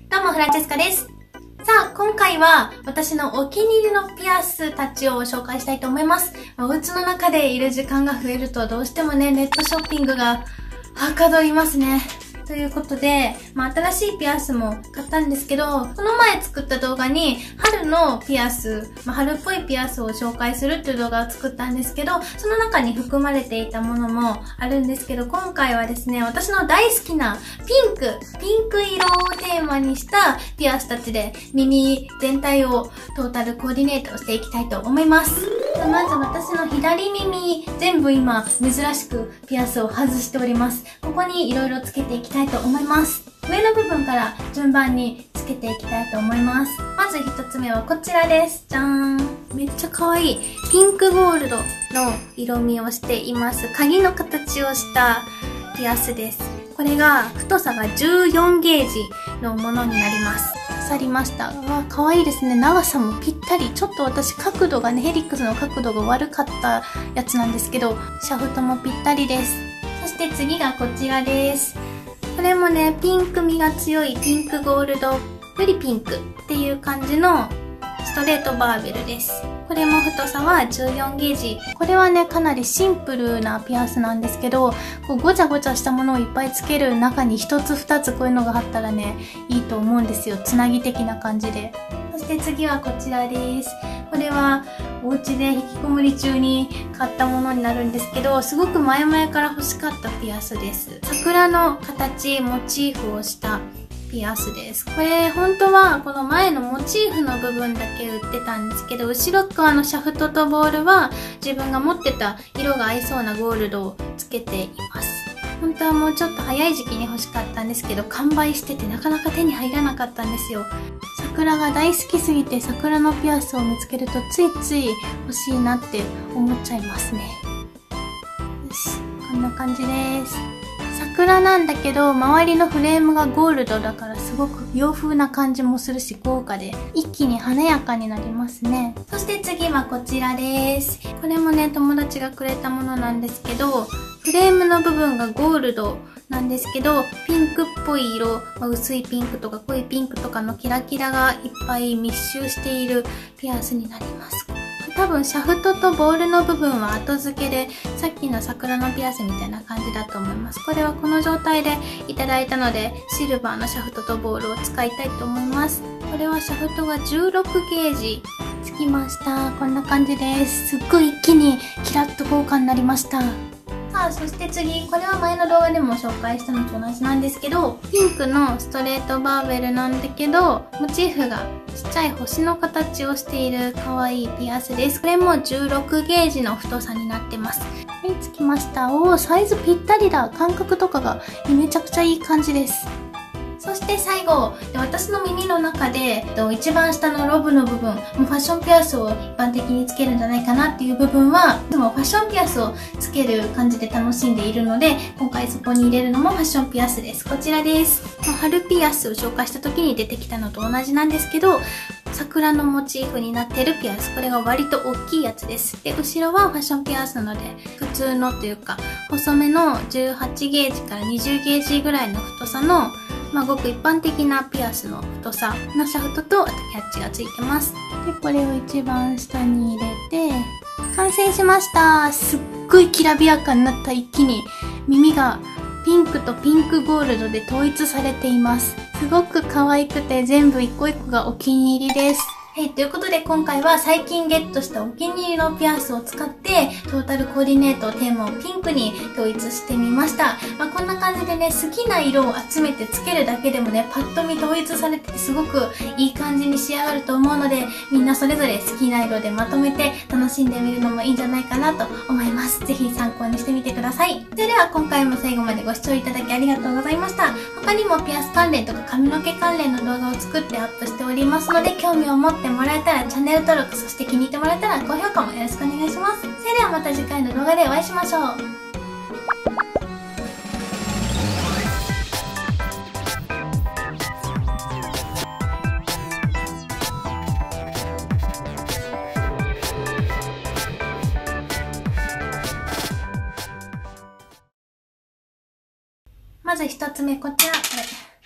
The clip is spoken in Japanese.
どうも、フランチェスカです。さあ、今回は私のお気に入りのピアスたちを紹介したいと思います。お家の中でいる時間が増えるとどうしてもね、ネットショッピングがはかどりますね。ということで、新しいピアスも買ったんですけど、この前作った動画に春のピアス、春っぽいピアスを紹介するっていう動画を作ったんですけど、その中に含まれていたものもあるんですけど、今回はですね、私の大好きなピンク色をテーマにしたピアスたちで耳全体をトータルコーディネートしていきたいと思います。まず私の左耳、全部今珍しくピアスを外しております。ここに色々つけていきたいと思います。上の部分から順番につけていきたいと思います。まず一つ目はこちらです。じゃーん。めっちゃ可愛いピンクゴールドの色味をしています。鍵の形をしたピアスです。これが太さが14ゲージのものになります。刺さりました。わ、可愛いですね。長さもぴったり。ちょっと私角度がね、ヘリックスの角度が悪かったやつなんですけど、シャフトもぴったりです。そして次がこちらです。これもね、ピンク味が強いピンクゴールドよりピンクっていう感じのストレートバーベルです。これも太さは14ゲージ。これはね、かなりシンプルなピアスなんですけど、こうごちゃごちゃしたものをいっぱいつける中に一つ二つこういうのがあったらね、いいと思うんですよ。つなぎ的な感じで。そして次はこちらです。これはお家で引きこもり中に買ったものになるんですけど、すごく前々から欲しかったピアスです。桜の形、モチーフをしたピアスです。これ本当はこの前のモチーフの部分だけ売ってたんですけど、後ろ側のシャフトとボールは自分が持ってた色が合いそうなゴールドをつけています。本当はもうちょっと早い時期に欲しかったんですけど、完売しててなかなか手に入らなかったんですよ。桜が大好きすぎて桜のピアスを見つけるとついつい欲しいなって思っちゃいますね。よし、こんな感じです。桜なんだけど、周りのフレームがゴールドだからすごく洋風な感じもするし、豪華で一気に華やかになりますね。そして次はこちらです。これもね、友達がくれたものなんですけど、フレームの部分がゴールドなんですけど、ピンクっぽい色、薄いピンクとか濃いピンクとかのキラキラがいっぱい密集しているピアスになります。多分シャフトとボールの部分は後付けで、さっきの桜のピアスみたいな感じだと思います。これはこの状態でいただいたので、シルバーのシャフトとボールを使いたいと思います。これはシャフトが16ゲージつきました。こんな感じです。すっごい一気にキラッと豪華になりました。さあ、そして次、これは前の動画でも紹介したのと同じなんですけど、ピンクのストレートバーベルなんだけど、モチーフがちっちゃい星の形をしている可愛いピアスです。これも16ゲージの太さになってます。はい、つきました。おー、サイズぴったりだ。感覚とかがめちゃくちゃいい感じです。そして最後、私の耳の中で一番下のロブの部分、ファッションピアスを一般的につけるんじゃないかなっていう部分は、でもファッションピアスをつける感じで楽しんでいるので、今回そこに入れるのもファッションピアスです。こちらです。春ピアスを紹介した時に出てきたのと同じなんですけど、桜のモチーフになっているピアス。これが割と大きいやつです。で、後ろはファッションピアスなので、普通のというか、細めの18ゲージから20ゲージぐらいの太さの、ごく一般的なピアスの太さのシャフトと、あとキャッチがついてます。で、これを一番下に入れて、完成しました。すっごいきらびやかになった。一気に耳がピンクとピンクゴールドで統一されています。すごく可愛くて全部一個一個がお気に入りです。はい、ということで今回は最近ゲットしたお気に入りのピアスを使ってトータルコーディネートテーマをピンクに統一してみました。こんな感じでね、好きな色を集めてつけるだけでもね、パッと見統一されててすごくいい感じに仕上がると思うので、みんなそれぞれ好きな色でまとめて楽しんでみるのもいいんじゃないかなと思います。ぜひ参考にしてみてください。それでは今回も最後までご視聴いただきありがとうございました。他にもピアス関連とか髪の毛関連の動画を作ってアップしておりますので、興味を持ってもらえたらチャンネル登録、そして気に入ってもらえたら高評価もよろしくお願いします。それではまた次回の動画でお会いしましょう。まず一つ目、こちら。これ